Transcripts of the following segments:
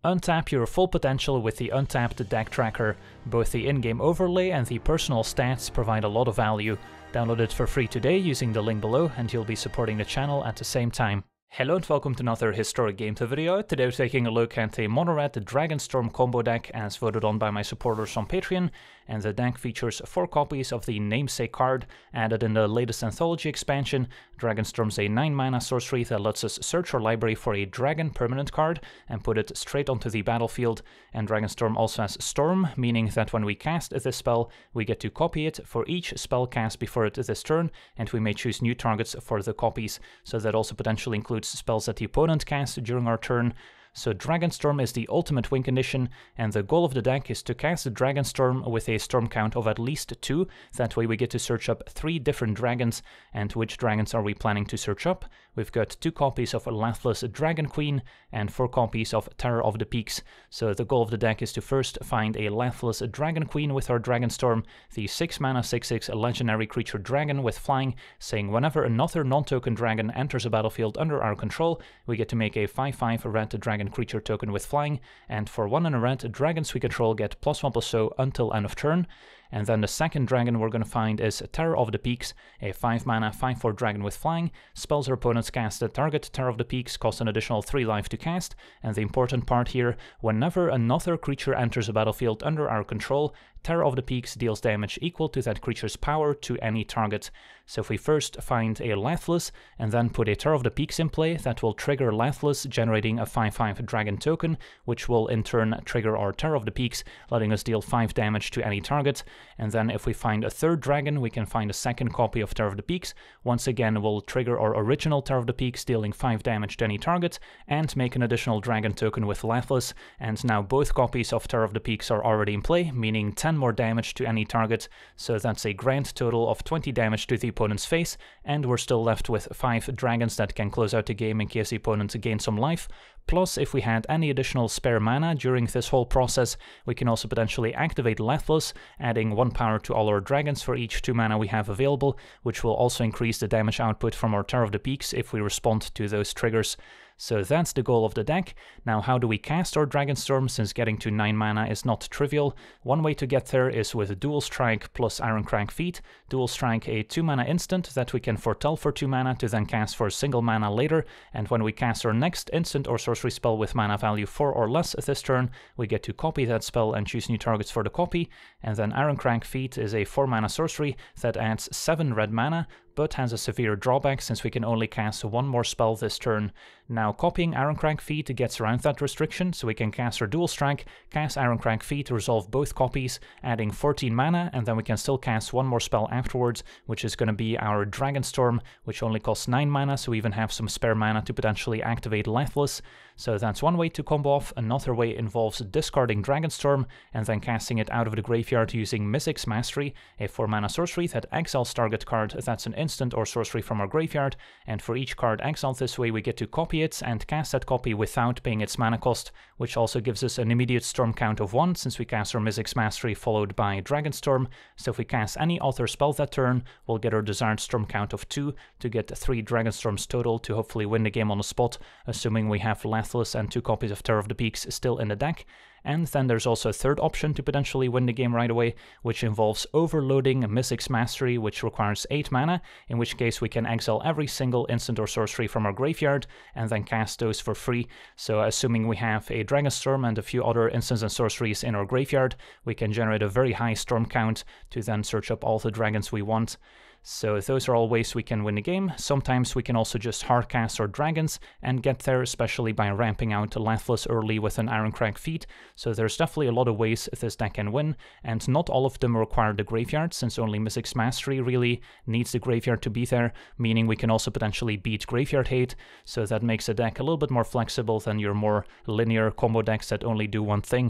Untap your full potential with the Untapped Deck Tracker. Both the in-game overlay and the personal stats provide a lot of value. Download it for free today using the link below and you'll be supporting the channel at the same time. Hello and welcome to another Historic Games video. Today we're taking a look at a monored Dragonstorm combo deck as voted on by my supporters on Patreon, and the deck features 4 copies of the namesake card added in the latest Anthology expansion. Dragonstorm's a 9-mana sorcery that lets us search our library for a dragon permanent card and put it straight onto the battlefield, and Dragonstorm also has Storm, meaning that when we cast this spell, we get to copy it for each spell cast before it this turn, and we may choose new targets for the copies, so that also potentially includes spells that the opponent casts during our turn. So Dragonstorm is the ultimate win condition, and the goal of the deck is to cast Dragonstorm with a storm count of at least 2. That way we get to search up 3 different dragons. And which dragons are we planning to search up? We've got 2 copies of Lathliss Dragon Queen and 4 copies of Terror of the Peaks. So the goal of the deck is to first find a Lathliss Dragon Queen with our Dragonstorm, the 6-mana 6/6 legendary creature dragon with flying, saying whenever another non-token dragon enters a battlefield under our control, we get to make a 5/5 red dragon creature token with flying, and for 1 and a red, dragons we control get +1/+0 until end of turn. And then the second dragon we're going to find is Terror of the Peaks, a 5-mana 5/4 dragon with flying. Spells our opponents cast that target Terror of the Peaks cost an additional 3 life to cast, and the important part here, whenever another creature enters a battlefield under our control, Terror of the Peaks deals damage equal to that creature's power to any target. So if we first find a Lathliss and then put a Terror of the Peaks in play, that will trigger Lathliss, generating a 5/5 dragon token, which will in turn trigger our Terror of the Peaks, letting us deal 5 damage to any target. And then if we find a third dragon, we can find a second copy of Terror of the Peaks. Once again, we'll trigger our original Terror of the Peaks, dealing 5 damage to any target, and make an additional dragon token with Lathliss. And now both copies of Terror of the Peaks are already in play, meaning 10 more damage to any target. So that's a grand total of 20 damage to the opponent's face, and we're still left with 5 dragons that can close out the game in case the opponent gains some life. Plus, if we had any additional spare mana during this whole process, we can also potentially activate Lathliss, adding 1 power to all our dragons for each 2 mana we have available, which will also increase the damage output from our Terror of the Peaks if we respond to those triggers. So that's the goal of the deck. Now, how do we cast our Dragonstorm, since getting to 9 mana is not trivial? One way to get there is with Dual Strike plus Irencrag Feat. Dual Strike, a 2-mana instant that we can foretell for 2 mana to then cast for a single mana later, and when we cast our next instant or sorcery spell with mana value 4 or less this turn, we get to copy that spell and choose new targets for the copy. And then Irencrag Feat is a 4-mana sorcery that adds 7 red mana, but has a severe drawback since we can only cast 1 more spell this turn. Now, copying Irencrag Feat gets around that restriction, so we can cast our Dual Strike, cast Irencrag Feat to resolve both copies, adding 14 mana, and then we can still cast 1 more spell afterwards, which is going to be our Dragonstorm, which only costs 9 mana, so we even have some spare mana to potentially activate Lathliss. So that's one way to combo off. Another way involves discarding Dragonstorm and then casting it out of the graveyard using Mystic's Mastery, a 4-mana sorcery that exiles target card that's an instant or sorcery from our graveyard, and for each card exiled this way we get to copy it and cast that copy without paying its mana cost, which also gives us an immediate storm count of 1 since we cast our Mystic's Mastery followed by Dragonstorm. So if we cast any other spell that turn, we'll get our desired storm count of 2 to get 3 Dragonstorms total to hopefully win the game on the spot, assuming we have Lathliss and 2 copies of Terror of the Peaks still in the deck. And then there's also a third option to potentially win the game right away, which involves overloading Mystic's Mastery, which requires 8 mana, in which case we can exile every single instant or sorcery from our graveyard and then cast those for free. So assuming we have a Dragonstorm and a few other instants and sorceries in our graveyard, we can generate a very high storm count to then search up all the dragons we want. So those are all ways we can win the game. Sometimes we can also just hardcast our dragons and get there, especially by ramping out Lathliss early with an Irencrag Feat. So there's definitely a lot of ways this deck can win, and not all of them require the graveyard, since only Mystic's Mastery really needs the graveyard to be there, meaning we can also potentially beat graveyard hate, so that makes the deck a little bit more flexible than your more linear combo decks that only do one thing.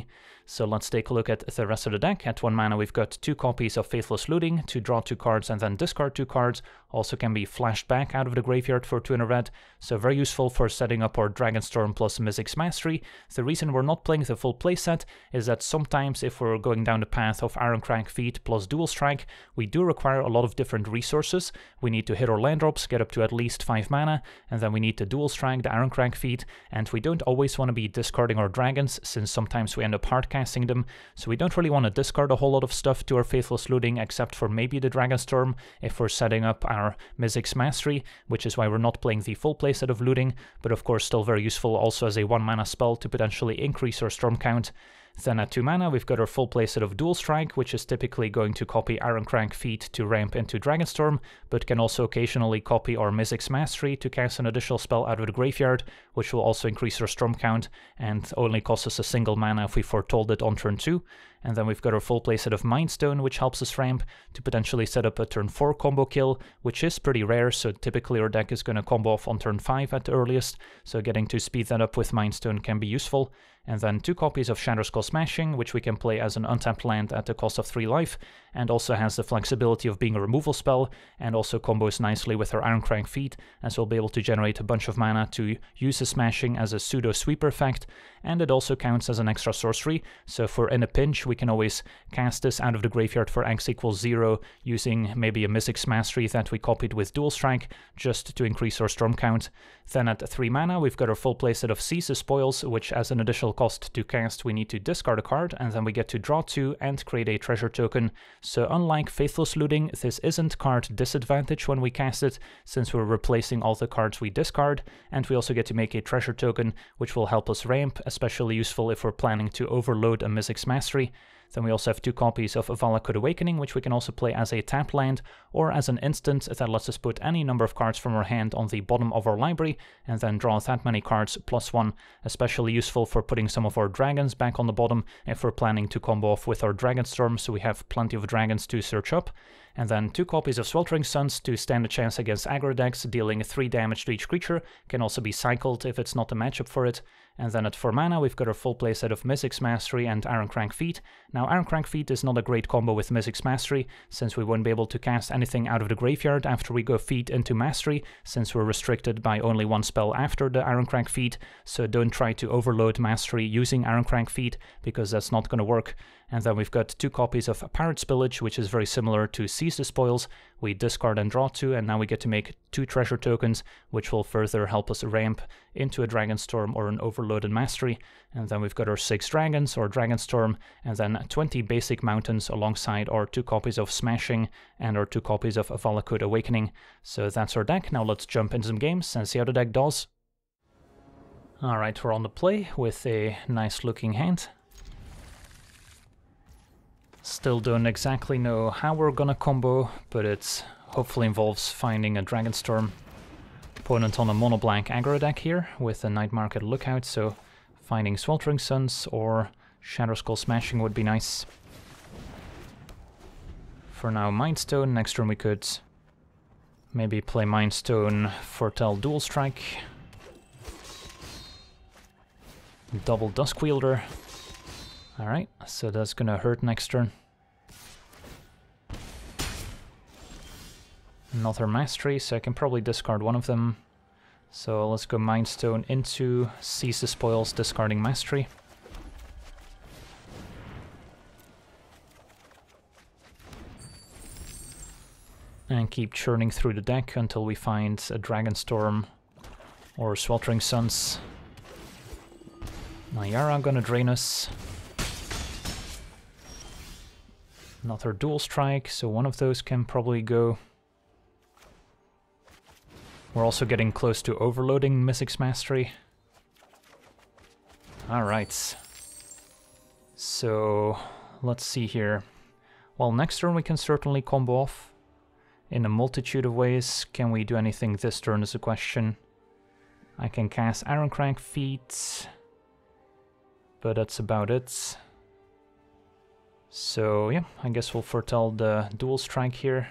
So let's take a look at the rest of the deck. At 1 mana we've got 2 copies of Faithless Looting to draw 2 cards and then discard 2 cards. Also can be flashed back out of the graveyard for 2 in a red, so very useful for setting up our Dragonstorm plus Mythic's Mastery. The reason we're not playing the full playset is that sometimes if we're going down the path of Irencrag Feat plus Dual Strike, we do require a lot of different resources. We need to hit our land drops, get up to at least 5 mana, and then we need to Dual Strike the Irencrag Feat, and we don't always want to be discarding our dragons, since sometimes we end up hardcasting them, so we don't really want to discard a whole lot of stuff to our Faithless Looting, except for maybe the Dragonstorm if we're setting up our Mythic's Mastery, which is why we're not playing the full playset of Looting, but of course still very useful also as a 1 mana spell to potentially increase our storm count. Then at 2 mana we've got our full playset of Dual Strike, which is typically going to copy Irencrag Feat to ramp into Dragonstorm, but can also occasionally copy our Mythic's Mastery to cast an additional spell out of the graveyard, which will also increase our storm count and only cost us a single mana if we foretold it on turn 2. And then we've got our full playset of Mindstone, which helps us ramp to potentially set up a turn 4 combo kill, which is pretty rare, so typically our deck is going to combo off on turn 5 at the earliest, so getting to speed that up with Mindstone can be useful. And then 2 copies of Shadowskull Smashing, which we can play as an untapped land at the cost of 3 life, and also has the flexibility of being a removal spell, and also combos nicely with our Irencrag Feat, as we'll be able to generate a bunch of mana to use the Smashing as a pseudo sweeper effect, and it also counts as an extra sorcery, so if we're in a pinch we can always cast this out of the graveyard for X equals 0, using maybe a Mythic's Mastery that we copied with Dual Strike, just to increase our storm count. Then at 3 mana we've got our full playset of Seize the Spoils, which as an additional cost to cast we need to discard a card, and then we get to draw 2 and create a treasure token. So unlike Faithless Looting, this isn't card disadvantage when we cast it, since we're replacing all the cards we discard, and we also get to make a treasure token, which will help us ramp, especially useful if we're planning to overload a Mythic's Mastery. Then we also have 2 copies of Valkyries Awakening, which we can also play as a tap land, or as an instant that lets us put any number of cards from our hand on the bottom of our library, and then draw that many cards +1, especially useful for putting some of our dragons back on the bottom if we're planning to combo off with our Dragonstorm, so we have plenty of dragons to search up. And then 2 copies of Sweltering Suns to stand a chance against aggro decks, dealing 3 damage to each creature, can also be cycled if it's not a matchup for it. And then at 4 mana we've got our full playset of Mythic's Mastery and Irencrag Feat. Now Irencrag Feat is not a great combo with Mythic's Mastery, since we won't be able to cast anything out of the graveyard after we go Feat into Mastery, since we're restricted by only 1 spell after the Irencrag Feat, so don't try to overload Mastery using Irencrag Feat, because that's not going to work. And then we've got 2 copies of Pirate's Pillage, which is very similar to Seize the Spoils. We discard and draw 2, and now we get to make 2 treasure tokens, which will further help us ramp into a Dragonstorm or an overloaded Mastery. And then we've got our 6 dragons, or Dragonstorm, and then 20 basic mountains alongside our 2 copies of Smashing and our 2 copies of Valkyries Awakening. So that's our deck. Now let's jump into some games and see how the deck does. Alright, we're on the play with a nice looking hand. Still don't exactly know how we're gonna combo, but it hopefully involves finding a Dragonstorm. Opponent on a mono-black aggro deck here with a Night Market Lookout, so finding Sweltering Suns or Shadowskull Smashing would be nice. For now, Mindstone. Next turn we could maybe play Mindstone, foretell Dual Strike, double Duskwielder. Alright, so that's gonna hurt next turn. Another Mastery, so I can probably discard one of them. So let's go Mindstone into Seize the Spoils, discarding Mastery. And keep churning through the deck until we find a Dragonstorm or Sweltering Suns. Nayara gonna drain us. Another Dual Strike, so one of those can probably go. We're also getting close to overloading Mythic's Mastery. Alright. So, let's see here. Well, next turn we can certainly combo off in a multitude of ways. Can we do anything this turn is a question. I can cast Irencrag Feat, but that's about it. So yeah, I guess we'll foretell the Dual Strike here.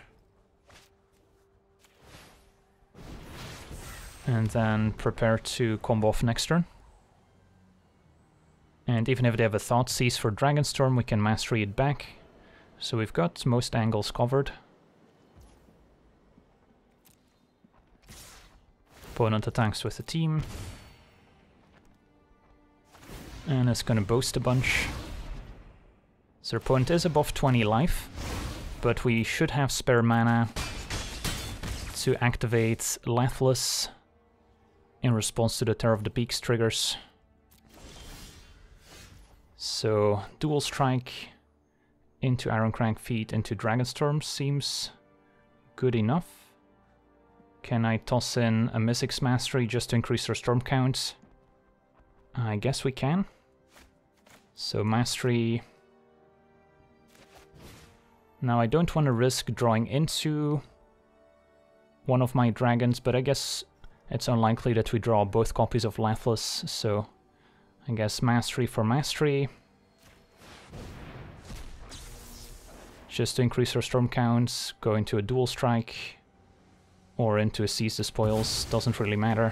And then prepare to combo off next turn. And even if they have a Thoughtseize for Dragonstorm, we can mastery it back. So we've got most angles covered. Opponent attacks with the team. And it's gonna boast a bunch. So their opponent is above 20 life, but we should have spare mana to activate Lathliss in response to the Terror of the Peaks triggers. So dual strike into Irencrag feed into Dragonstorm seems good enough. Can I toss in a Mythic's Mastery just to increase their storm count? I guess we can. So Mastery. Now I don't want to risk drawing into one of my dragons, but I guess it's unlikely that we draw both copies of Lathliss, so I guess Mastery for Mastery. Just to increase our storm counts, go into a dual strike or into a Seize the Spoils, doesn't really matter.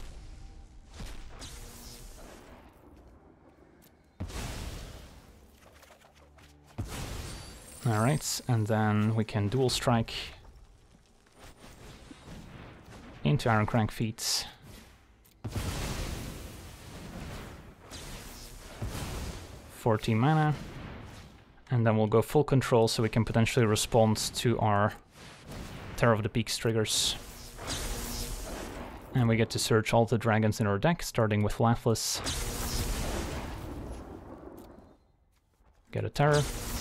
Alright, and then we can dual strike into Irencrag feet. $14 mana. And then we'll go full control so we can potentially respond to our Terror of the Peaks triggers. And we get to search all the dragons in our deck, starting with Lathliss. Get a Terror.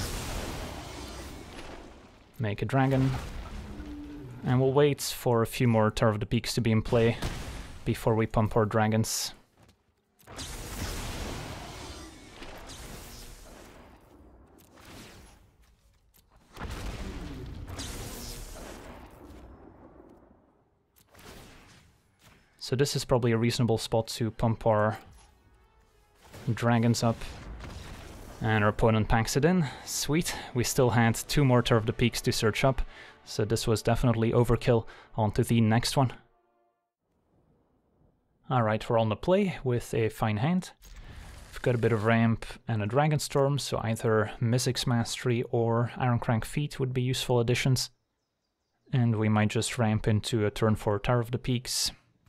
Make a dragon. And we'll wait for a few more Terror of the Peaks to be in play before we pump our dragons. So this is probably a reasonable spot to pump our dragons up. And our opponent packs it in. Sweet. We still had 2 more Terror of the Peaks to search up, so this was definitely overkill. On to the next one. Alright, we're on the play with a fine hand. We've got a bit of ramp and a Dragonstorm, so either Mythic's Mastery or Irencrag Feet would be useful additions. And we might just ramp into a turn 4 Terror of the Peaks.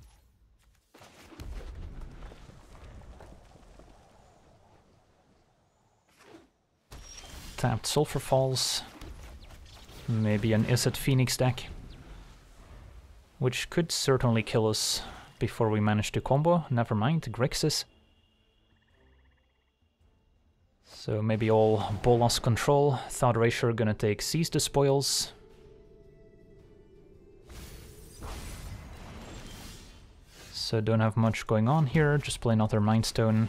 Tapped Sulphur Falls. Maybe an Izzet Phoenix deck. Which could certainly kill us before we manage to combo. Never mind, Grixis. So maybe all Bolas control. Thought Erasure gonna take Seize the Spoils. So don't have much going on here, just play another Mind Stone.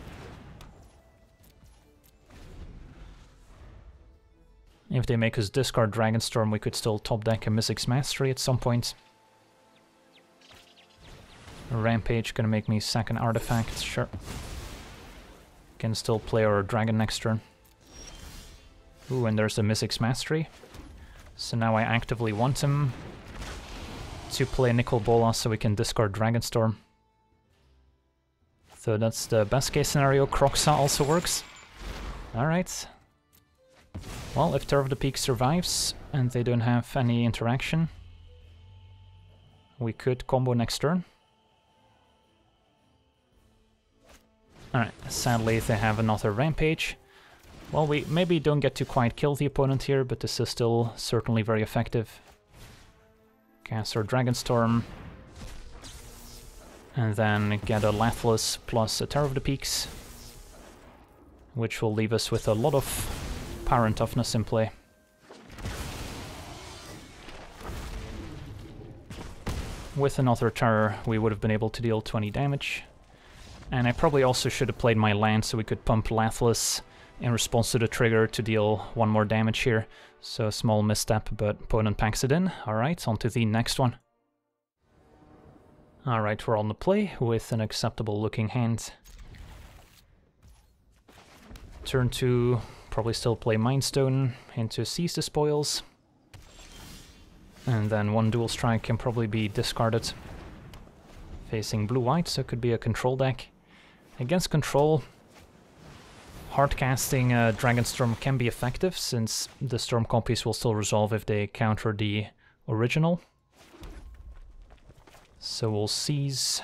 If they make us discard Dragonstorm, we could still top deck a Mythic's Mastery at some point. Rampage gonna make me sack an artifact, sure. Can still play our dragon next turn. Ooh, and there's a Mythic's Mastery. So now I actively want him to play Nicol Bolas so we can discard Dragonstorm. So that's the best case scenario. Kroxa also works. Alright. Well, if Terror of the Peaks survives and they don't have any interaction, we could combo next turn. Alright, sadly they have another Rampage. Well, we maybe don't get to quite kill the opponent here, but this is still certainly very effective. Cast our Dragonstorm. And then get a Lathliss plus a Terror of the Peaks, which will leave us with a lot of power and toughness in play. With another Terror, we would have been able to deal 20 damage. And I probably also should have played my land so we could pump Lathliss in response to the trigger to deal 1 more damage here. So small misstep, but opponent packs it in. Alright, on to the next one. Alright, we're on the play with an acceptable looking hand. Turn 2, probably still play Mind Stone into Seize the Spoils. And then 1 dual strike can probably be discarded. Facing blue-white, so it could be a control deck. Against control, Hardcasting Dragonstorm can be effective, since the Storm copies will still resolve if they counter the original. So we'll seize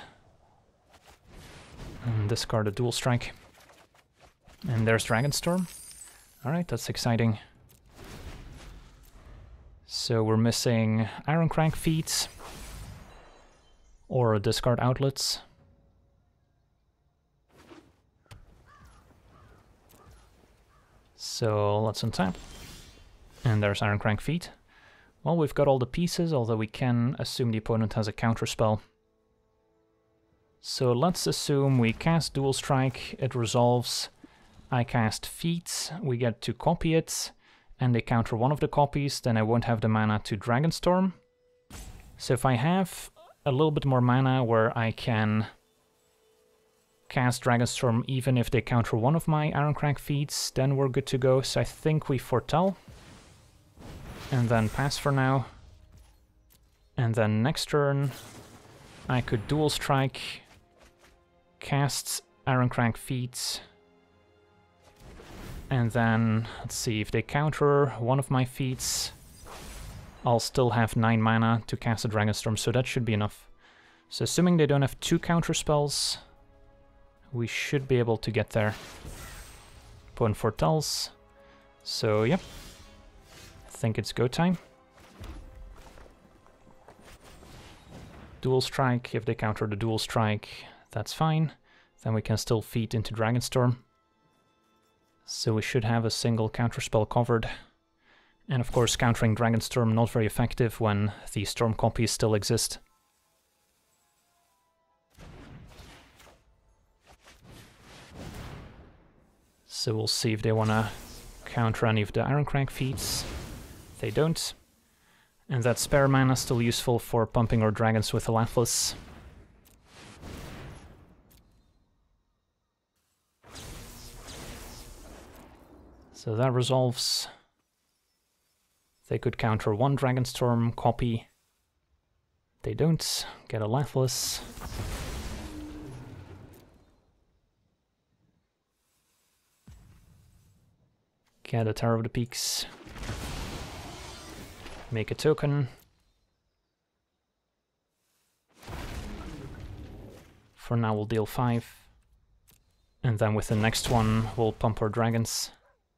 and discard a Dual Strike. And there's Dragonstorm. Alright, that's exciting. So we're missing Irencrag feats or discard outlets. So let's untap. And there's Irencrag feat. Well, we've got all the pieces, although we can assume the opponent has a counterspell. So let's assume we cast Dual Strike, it resolves. I cast feat, we get to copy it, and they counter one of the copies, then I won't have the mana to Dragonstorm. So if I have a little bit more mana where I can cast Dragonstorm even if they counter one of my Irencrag feats, then we're good to go. So I think we foretell. And then pass for now. And then next turn I could Dual Strike, cast Irencrag feats, and then let's see, if they counter one of my feats, I'll still have 9 mana to cast a Dragonstorm, so that should be enough. So assuming they don't have 2 counter spells, we should be able to get there. Opponent foretells. So yep, I think it's go time. Dual Strike, if they counter the Dual Strike, that's fine. Then we can still feed into Dragonstorm. So we should have a single counterspell covered. And of course countering Dragonstorm not very effective when the Storm copies still exist. So we'll see if they want to counter any of the Irencrag feats. They don't. And that spare mana is still useful for pumping our dragons with the Lathliss. So that resolves. They could counter one Dragonstorm copy. They don't. Get a Lathliss. Get a Terror of the Peaks. Make a token. For now we'll deal 5. And then with the next one we'll pump our dragons.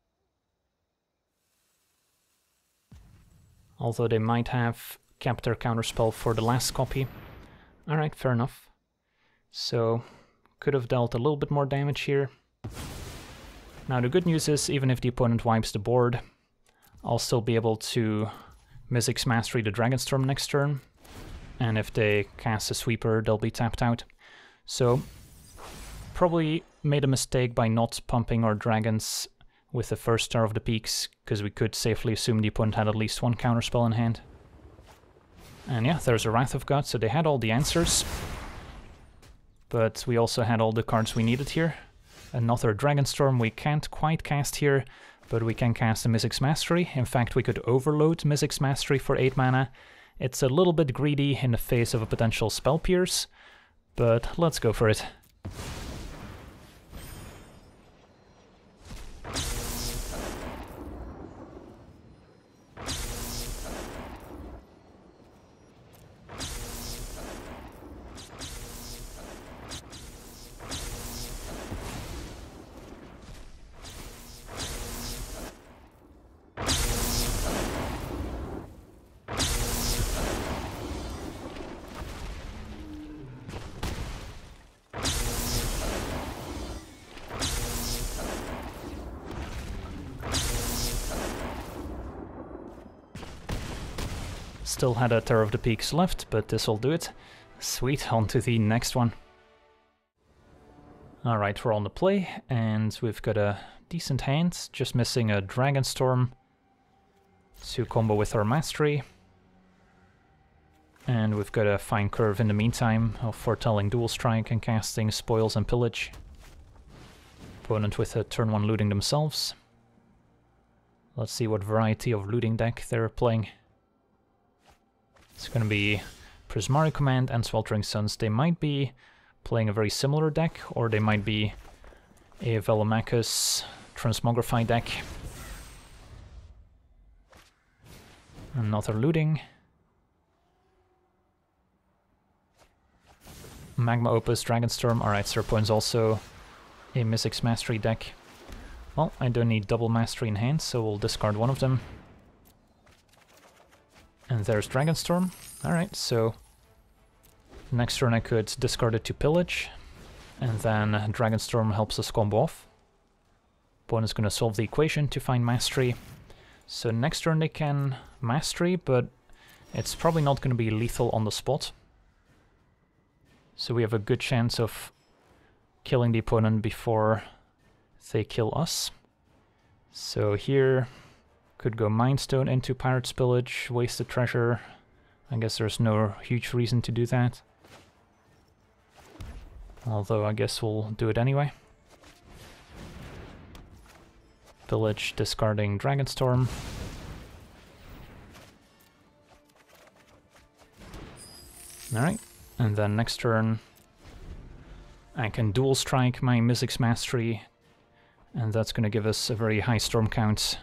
Although they might have kept their counterspell for the last copy. Alright, fair enough. So, could have dealt a little bit more damage here. Now the good news is, even if the opponent wipes the board, I'll still be able to Mizzix Mastery the Dragonstorm next turn. And if they cast a sweeper, they'll be tapped out. So, probably made a mistake by not pumping our dragons with the first Star of the Peaks, because we could safely assume the opponent had at least one counterspell in hand. And yeah, there's a Wrath of God, so they had all the answers. But we also had all the cards we needed here. Another Dragonstorm we can't quite cast here, but we can cast a Mizzix Mastery. In fact, we could overload Mizzix Mastery for 8 mana. It's a little bit greedy in the face of a potential Spell Pierce, but let's go for it. Still had a Terror of the Peaks left, but this'll do it. Sweet, on to the next one. Alright, we're on the play, and we've got a decent hand, just missing a Dragonstorm to combo with our Mastery. And we've got a fine curve in the meantime of foretelling Dual Strike and casting Spoils and Pillage. Opponent with a turn 1 looting themselves. Let's see what variety of looting deck they're playing. It's going to be Prismari Command and Sweltering Suns. They might be playing a very similar deck, or they might be a Velomachus Transmogrify deck. Another looting. Magma Opus, Dragonstorm. Alright, so our opponent's also a Mythic's Mastery deck. Well, I don't need double Mastery in hand, so we'll discard one of them. And there's Dragonstorm. Alright, so next turn I could discard it to pillage, and then Dragonstorm helps us combo off. Opponent's gonna solve the equation to find Mastery. So next turn they can Mastery, but it's probably not gonna be lethal on the spot. So we have a good chance of killing the opponent before they kill us. So here, could go Mindstone into Pirate's Pillage, waste the treasure. I guess there's no huge reason to do that. Although I guess we'll do it anyway. Pillage, discarding Dragonstorm. Alright, and then next turn I can dual strike my Mythic's Mastery, and that's going to give us a very high storm count.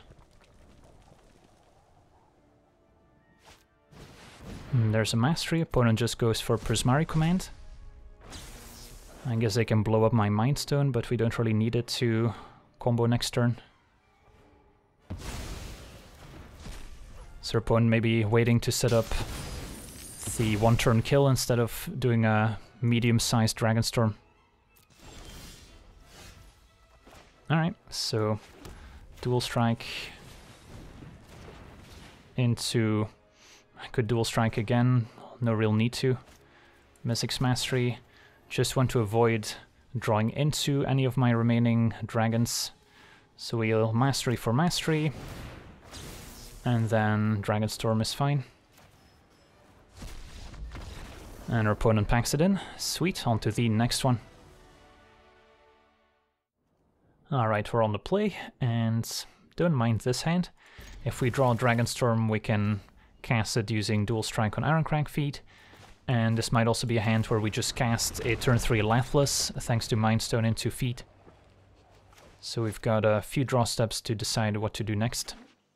And there's a Mastery, opponent just goes for Prismari Command. I guess they can blow up my Mindstone, but we don't really need it to combo next turn. So opponent maybe waiting to set up the one-turn kill instead of doing a medium-sized Dragonstorm. Alright, so dual strike into... I could dual strike again, no real need to. Mythic's Mastery, just want to avoid drawing into any of my remaining dragons. So we'll Mastery for Mastery, and then Dragonstorm is fine. And our opponent packs it in. Sweet, on to the next one. Alright, we're on the play, and don't mind this hand. If we draw Dragonstorm, we can cast it using Dual Strike on Irencrag feat, and this might also be a hand where we just cast a turn 3 Lathliss, thanks to Mindstone into feat. So we've got a few draw steps to decide what to do next.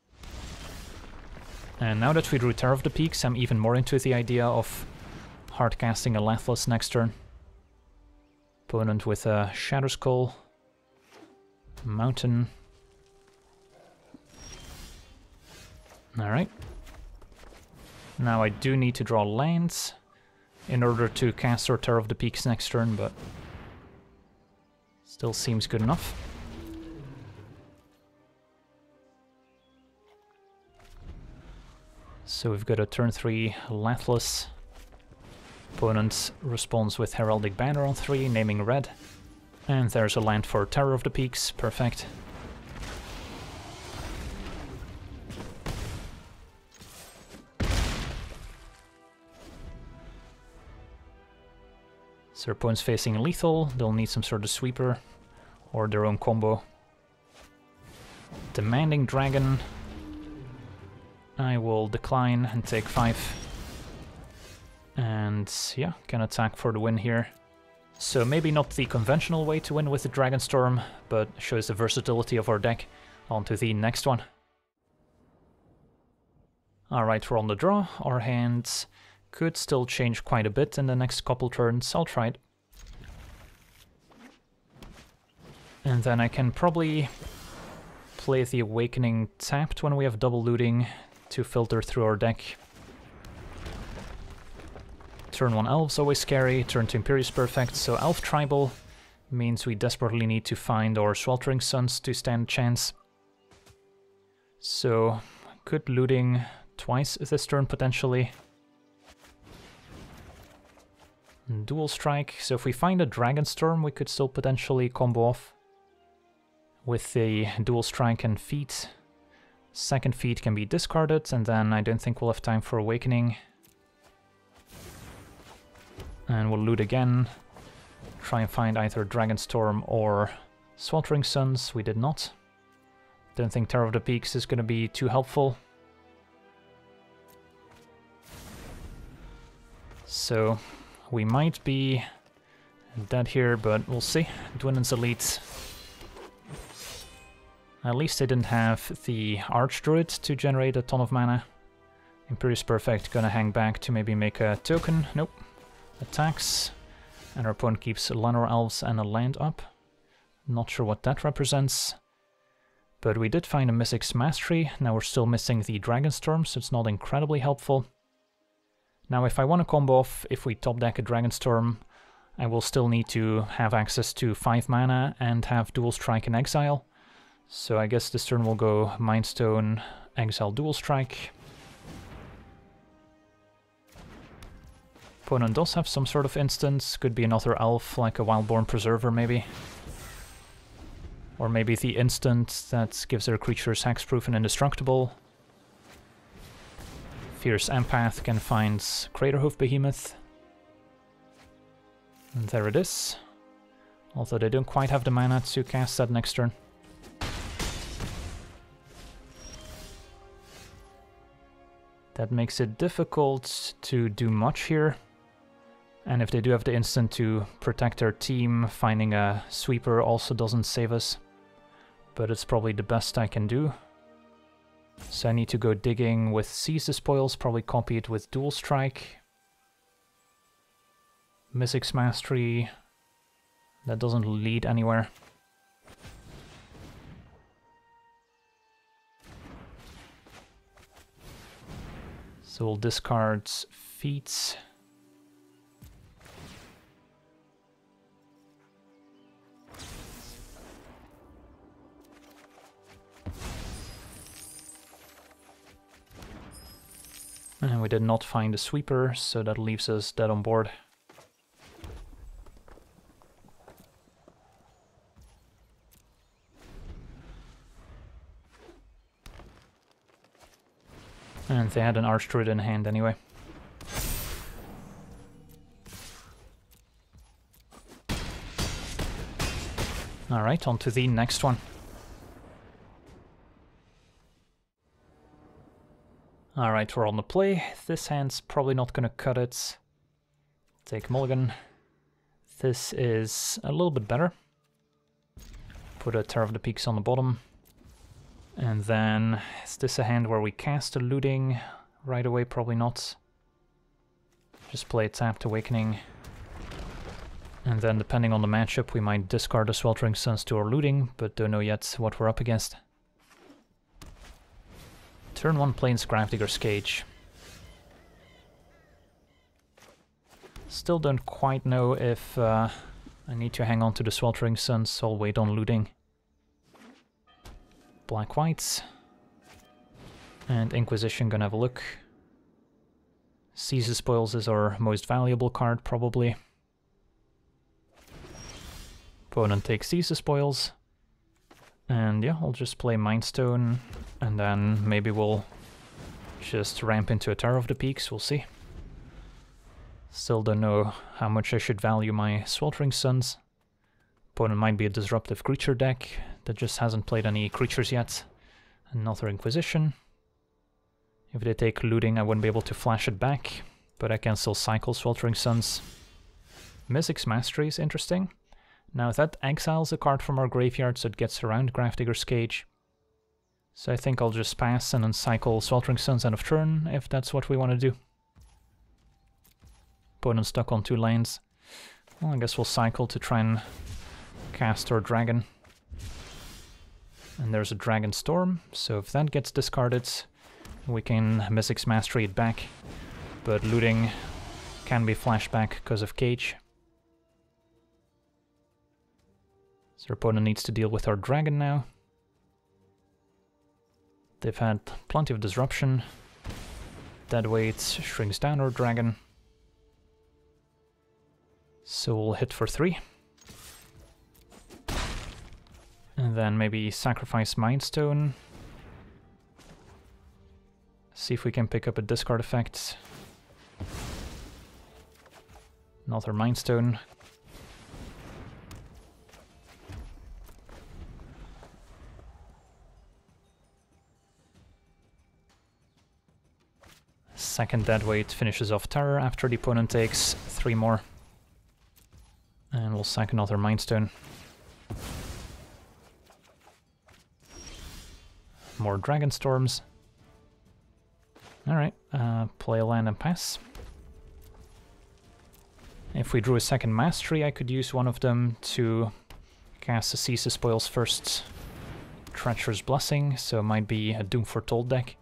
And now that we drew Terror of the Peaks, I'm even more into the idea of hard casting a Lathliss next turn. Opponent with a Shadow Skull, Mountain. Alright. Now I do need to draw lands in order to cast our Terror of the Peaks next turn, but still seems good enough. So we've got a turn 3 Lathliss. Opponent responds with Heraldic Banner on 3, naming red. And there's a land for Terror of the Peaks, perfect. So their opponent's facing lethal, they'll need some sort of sweeper or their own combo. Demanding Dragon. I will decline and take 5. And yeah, can attack for the win here. So maybe not the conventional way to win with the Dragonstorm, but shows the versatility of our deck. On to the next one. Alright, we're on the draw. Our hands could still change quite a bit in the next couple turns. I'll try it. And then I can probably play the Awakening tapped when we have double looting to filter through our deck. Turn 1 Elf's always scary, turn 2 Imperious perfect, so Elf Tribal means we desperately need to find our Sweltering Suns to stand a chance. So, good looting twice this turn potentially. Dual strike, so if we find a Dragonstorm we could still potentially combo off with the dual strike and feat. Second feat can be discarded, and then I don't think we'll have time for Awakening. And we'll loot again, try and find either Dragonstorm or Sweltering Suns. We did not. Don't think Terror of the Peaks is going to be too helpful. So we might be dead here, but we'll see. Dwindon's Elite. At least they didn't have the Archdruid to generate a ton of mana. Imperious Perfect gonna hang back to maybe make a token. Nope. Attacks. And our opponent keeps Lanor Elves and a land up. Not sure what that represents. But we did find a Mystic's Mastery. Now we're still missing the Dragonstorm, so it's not incredibly helpful. Now if I want to combo off, if we top deck a Dragonstorm, I will still need to have access to 5 mana and have Dual Strike and Exile. So I guess this turn we'll go Mindstone, Exile, Dual Strike. Opponent does have some sort of instance, could be another elf, like a Wildborn Preserver maybe. Or maybe the instant that gives their creatures hexproof and indestructible. Fierce Empath can find Craterhoof Behemoth. And there it is. Although they don't quite have the mana to cast that next turn. That makes it difficult to do much here. And if they do have the instant to protect their team, finding a sweeper also doesn't save us. But it's probably the best I can do. So I need to go digging with Seize the Spoils, probably copy it with Dual Strike. Mystic's Mastery, that doesn't lead anywhere. So we'll discard Feats. And we did not find a sweeper, so that leaves us dead on board. And they had an Archdruid in hand anyway. Alright, on to the next one. Alright, we're on the play. This hand's probably not gonna cut it. Take mulligan. This is a little bit better. Put a Terror of the Peaks on the bottom. And then, is this a hand where we cast a Looting right away? Probably not. Just play Tapped Awakening. And then, depending on the matchup, we might discard a Sweltering Suns to our Looting, but don't know yet what we're up against. Turn 1 Plains Gravedigger's Cage. Still don't quite know if I need to hang on to the Sweltering Suns, so I'll wait on Looting. Black-whites. And Inquisition gonna have a look. Seize the Spoils is our most valuable card, probably. Opponent takes Seize the Spoils. And yeah, I'll just play Mindstone, and then maybe we'll just ramp into a Terror of the Peaks, we'll see. Still don't know how much I should value my Sweltering Suns. Opponent might be a disruptive creature deck that just hasn't played any creatures yet. Another Inquisition. If they take Looting, I wouldn't be able to flash it back, but I can still cycle Sweltering Suns. Mystic's Mastery is interesting. Now that exiles a card from our graveyard, so it gets around Gravedigger's Cage. So I think I'll just pass and then cycle Sweltering Suns end of turn, if that's what we want to do. Opponent stuck on 2 lanes. Well, I guess we'll cycle to try and cast our dragon. And there's a Dragonstorm, so if that gets discarded, we can Mystic's Mastery it back. But Looting can be flashed back because of Cage. So our opponent needs to deal with our dragon now. They've had plenty of disruption. Deadweight shrinks down our dragon. So we'll hit for 3. And then maybe sacrifice Mindstone. See if we can pick up a discard effect. Another Mindstone. Second Deadweight finishes off Terror after the opponent takes 3 more. And we'll sack another Mindstone. more Dragonstorms. Alright, play a land and pass. If we drew a second Mastery, I could use one of them to cast a Seize the Spoils first. Treacherous Blessing, so it might be a Doom Foretold deck.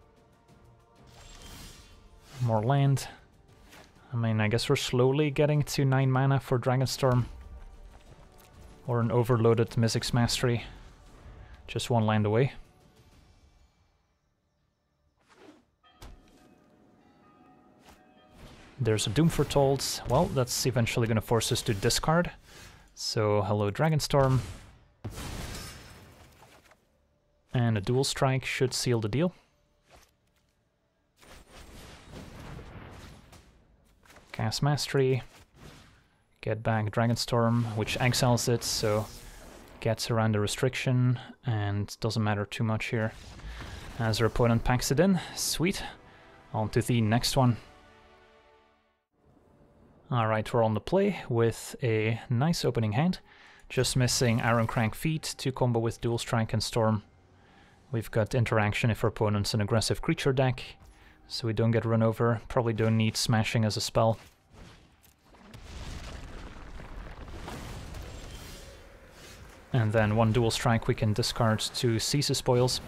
More land. I mean, I guess we're slowly getting to 9 mana for Dragonstorm. Or an overloaded Mizzix Mastery. Just one land away. There's a Doom Foretold. Well, that's eventually going to force us to discard. So, hello Dragonstorm. And a Dual Strike should seal the deal. Cast Mastery. Get back Dragonstorm, which exiles it, so gets around the restriction, and doesn't matter too much here. As our opponent packs it in. Sweet. On to the next one. Alright, we're on the play with a nice opening hand. Just missing Irencrag Feet to combo with Dual Strike and Storm. We've got interaction if our opponent's an aggressive creature deck, so we don't get run over. Probably don't need Smashing as a spell. And then one Dual Strike we can discard to Seize the Spoils.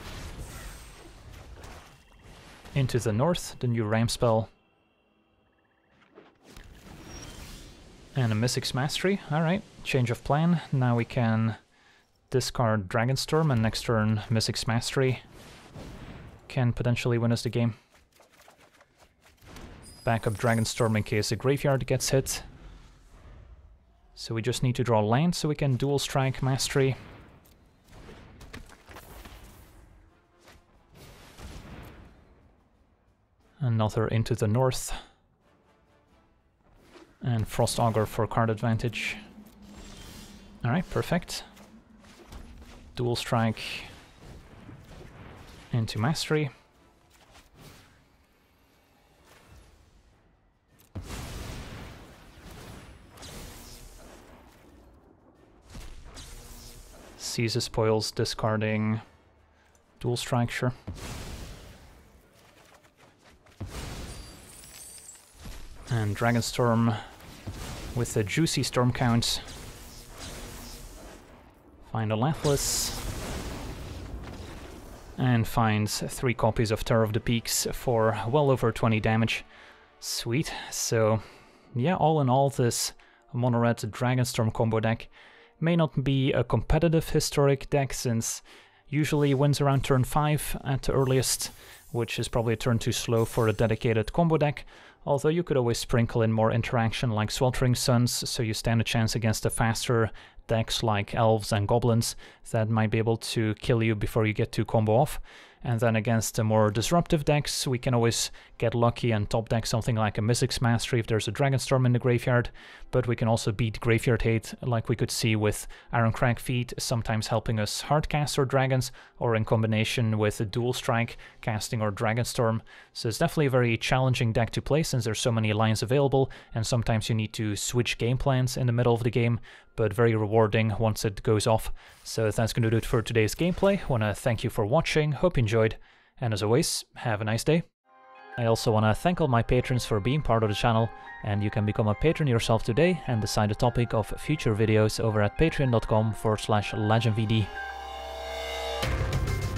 Into the north, the new Ram spell. And a Mizzix Mastery. Alright, change of plan. Now we can discard Dragonstorm, and next turn Mizzix Mastery can potentially win us the game. Back up Dragonstorm in case the graveyard gets hit. So we just need to draw land so we can Dual Strike Mastery. Another Into the North. And Frost Augur for card advantage. Alright, perfect. Dual Strike into Mastery. Seize the Spoils, discarding Dual Strike, sure. And Dragonstorm with a juicy storm count. Find a Lathliss. And finds 3 copies of Terror of the Peaks for well over 20 damage. Sweet. So, yeah, all in all, this mono-red Dragonstorm combo deck may not be a competitive historic deck, since usually wins around turn 5 at the earliest, which is probably a turn too slow for a dedicated combo deck. Although you could always sprinkle in more interaction like Sweltering Suns, so you stand a chance against the faster decks like Elves and Goblins that might be able to kill you before you get to combo off. And then against the more disruptive decks, we can always get lucky and top deck something like a Mizzix Mastery if there's a Dragonstorm in the graveyard, but we can also beat graveyard hate like we could see with Irencrag Feet, sometimes helping us hardcast our dragons, or in combination with a Dual Strike, casting our Dragonstorm. So it's definitely a very challenging deck to play since there's so many lines available, and sometimes you need to switch game plans in the middle of the game, but very rewarding once it goes off. So that's going to do it for today's gameplay. I want to thank you for watching, hope you enjoyed, and as always, have a nice day. I also want to thank all my patrons for being part of the channel, and you can become a patron yourself today and decide the topic of future videos over at patreon.com/LegenVD.